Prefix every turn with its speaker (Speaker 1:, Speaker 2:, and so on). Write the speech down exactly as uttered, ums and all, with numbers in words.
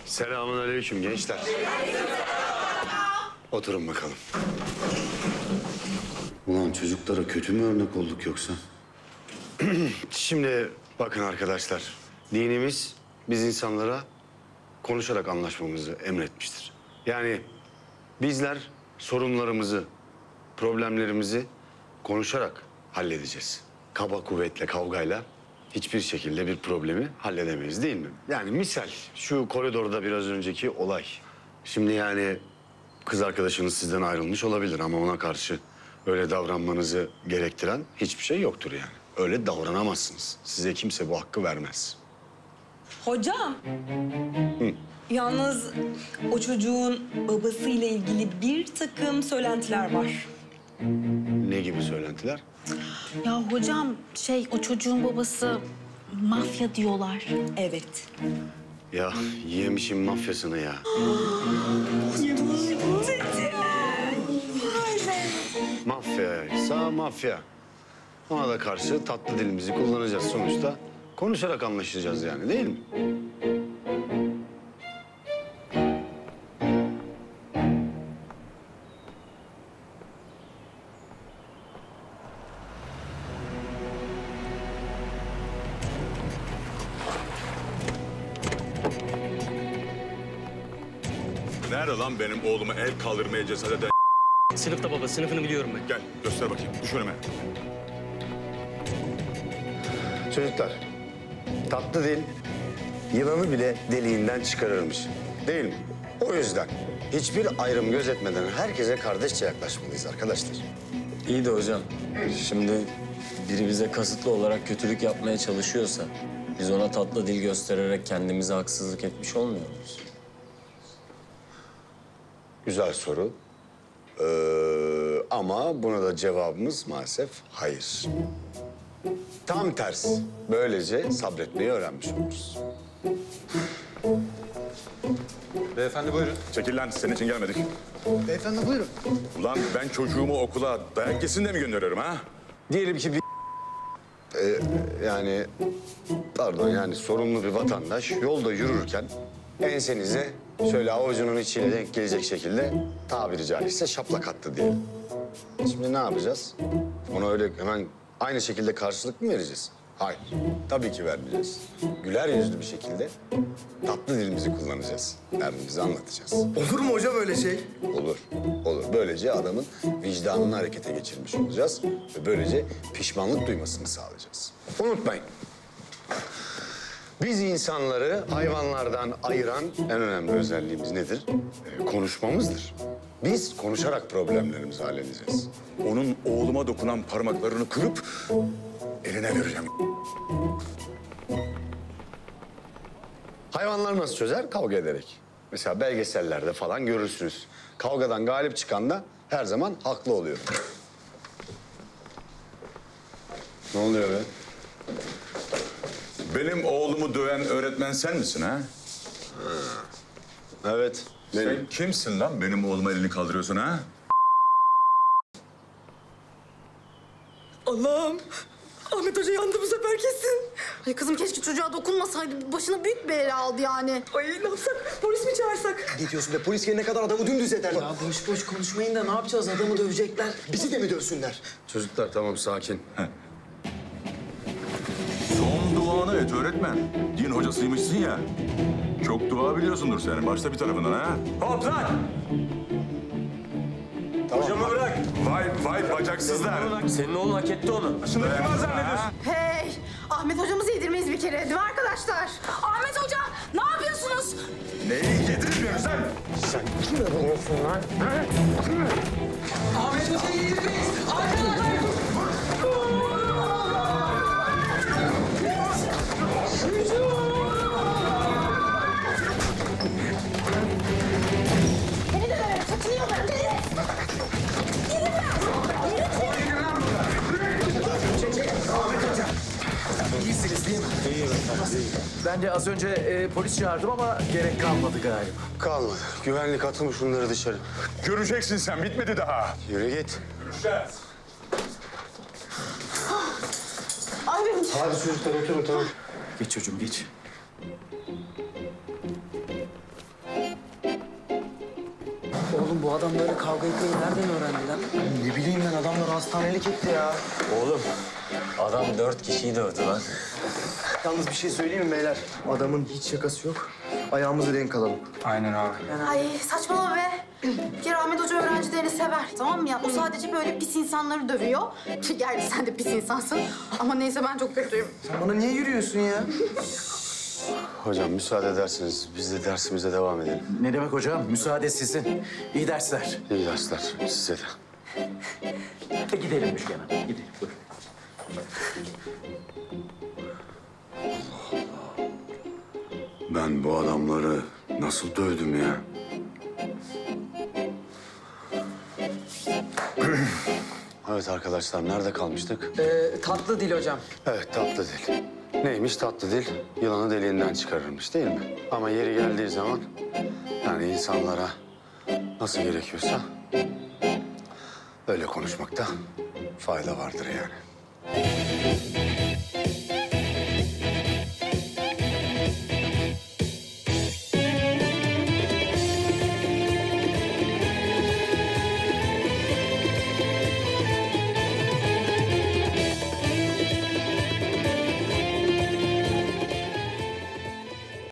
Speaker 1: Selamünaleyküm gençler. Oturun bakalım. Ulan çocuklara kötü mü örnek olduk yoksa? Şimdi bakın arkadaşlar. Dinimiz biz insanlara konuşarak anlaşmamızı emretmiştir. Yani bizler sorunlarımızı, problemlerimizi konuşarak halledeceğiz. Kaba kuvvetle, kavgayla hiçbir şekilde bir problemi halledemeyiz değil mi? Yani misal şu koridorda biraz önceki olay. Şimdi yani kız arkadaşınız sizden ayrılmış olabilir ama ona karşı öyle davranmanızı gerektiren hiçbir şey yoktur yani. Öyle davranamazsınız. Size kimse bu hakkı vermez.
Speaker 2: Hocam.
Speaker 1: Hı.
Speaker 2: Yalnız o çocuğun babasıyla ilgili bir takım söylentiler var.
Speaker 1: Ne gibi söylentiler?
Speaker 3: Ya hocam şey o çocuğun babası mafya diyorlar.
Speaker 2: Evet.
Speaker 1: Ya yemişim mafyasını ya. Mafyaysa mafya. Ona da karşı tatlı dilimizi kullanacağız sonuçta. Konuşarak anlaşacağız yani değil mi?
Speaker 4: Nerede lan benim oğluma el kaldırmaya cesaret eden?
Speaker 5: Sınıfta baba, sınıfını biliyorum ben.
Speaker 4: Gel, göster bakayım. Düş önüme.
Speaker 1: Çocuklar, tatlı dil yılanı bile deliğinden çıkarırmış. Değil mi? O yüzden hiçbir ayrım gözetmeden herkese kardeşçe yaklaşmalıyız arkadaşlar.
Speaker 6: İyi de hocam, şimdi biri bize kasıtlı olarak kötülük yapmaya çalışıyorsa... biz ona tatlı dil göstererek kendimize haksızlık etmiş olmuyor muyuz?
Speaker 1: Güzel soru. Ee, ama buna da cevabımız maalesef hayır. Tam tersi. Böylece sabretmeyi öğrenmiş oluruz.
Speaker 4: Beyefendi buyurun. Çekil lan, senin için gelmedik.
Speaker 7: Beyefendi buyurun.
Speaker 4: Ulan ben çocuğumu okula dayak yesin de mi gönderiyorum ha?
Speaker 1: Diyelim ki bir... Ee, yani pardon yani sorumlu bir vatandaş yolda yürürken ensenize şöyle avucunun içiyle denk gelecek şekilde tabiri caizse şaplak attı diyelim. Şimdi ne yapacağız? Ona öyle hemen aynı şekilde karşılık mı vereceğiz? Hayır. Tabii ki vermeyeceğiz. Güler yüzlü bir şekilde tatlı dilimizi kullanacağız. Derdimizi anlatacağız.
Speaker 7: Olur mu hocam öyle şey?
Speaker 1: Olur, olur. Böylece adamın vicdanını harekete geçirmiş olacağız ve böylece pişmanlık duymasını sağlayacağız. Unutmayın. Biz insanları hayvanlardan ayıran en önemli özelliğimiz nedir? Ee, konuşmamızdır. Biz konuşarak problemlerimizi halledeceğiz.
Speaker 4: Onun oğluma dokunan parmaklarını kırıp eline vereceğim.
Speaker 1: Hayvanlar nasıl çözer? Kavga ederek. Mesela belgesellerde falan görürsünüz. Kavgadan galip çıkan da her zaman haklı oluyor. Ne oluyor be?
Speaker 4: Benim oğlumu döven öğretmen sen misin ha?
Speaker 1: Evet, benim.
Speaker 4: Sen kimsin lan benim oğluma elini kaldırıyorsun ha?
Speaker 2: Allah'ım. Ahmet Hoca yandı bu sefer kesin.
Speaker 3: Ay kızım keşke çocuğa dokunmasaydı. Başına büyük bir bela aldı yani.
Speaker 2: Ay ne yapsak? Polis mi çağırsak?
Speaker 7: Ne diyorsun be? Polis gelene kadar adamı dümdüz ederler.
Speaker 8: Ya boş boş konuşmayın da ne yapacağız? Adamı dövecekler.
Speaker 7: Bizi de mi dövsünler?
Speaker 1: Çocuklar tamam sakin.
Speaker 4: Son duanı et öğretmen. Din hocasıymışsın ya. Çok dua biliyorsundur sen. Başta bir tarafından ha. Hop lan!
Speaker 1: Tamam.
Speaker 4: Hocamı bırak. Vay vay bacaksızlar.
Speaker 6: Senin oğlun hak etti onu.
Speaker 4: Şunu kim zannediyorsun?
Speaker 3: Hey! Ahmet hocamızı yedirmeyiz bir kere değil mi arkadaşlar? Ahmet hoca ne yapıyorsunuz?
Speaker 4: Neyi yedirmiyoruz lan?
Speaker 8: Ahmet Hoca'yı yedirmeyiz. Arkadaşlar.
Speaker 3: Beni de böyle kaçınıyorlar. Beni.
Speaker 7: İyisiniz değil mi?
Speaker 8: Ben de az önce e, polis çağırdım ama gerek kalmadı galiba.
Speaker 1: Kalmadı. Güvenlik atın şunları dışarı.
Speaker 4: Göreceksin sen bitmedi daha.
Speaker 1: Yürü git.
Speaker 4: Görüşeceğiz.
Speaker 3: Ahmet.
Speaker 1: Hadi çocuklar oturun tamam.
Speaker 8: Geç çocuğum geç.
Speaker 9: Oğlum bu adam böyle kavga etmeyi nereden öğrendi lan?
Speaker 7: Ne bileyim ben adamlar hastanelik etti ya.
Speaker 6: Oğlum adam dört kişiyi dövdü lan.
Speaker 7: Yalnız bir şey söyleyeyim mi beyler? Adamın hiç şakası yok. Ayağımızı denk alalım.
Speaker 9: Aynen abi.
Speaker 3: Ay saçmalama be. Bir kere Ahmet Hoca öğrencilerini sever, tamam mı ya? O sadece böyle pis insanları dövüyor. Gerçi sen de pis insansın. Ama neyse ben çok kötüyüm.
Speaker 7: Sen bana niye yürüyorsun ya?
Speaker 1: Hocam müsaade ederseniz biz de dersimize devam edelim.
Speaker 8: Ne demek hocam? Müsaade sizin. İyi dersler.
Speaker 1: İyi dersler size de.
Speaker 8: E, gidelim Müşken Hanım. Gidelim. Buyurun.
Speaker 1: Ben bu adamları nasıl dövdüm ya? Evet arkadaşlar, nerede kalmıştık?
Speaker 9: Ee, tatlı dil hocam.
Speaker 1: Evet, tatlı dil. Neymiş tatlı dil? Yılanı deliğinden çıkarırmış değil mi? Ama yeri geldiği zaman yani insanlara nasıl gerekiyorsa öyle konuşmakta fayda vardır yani.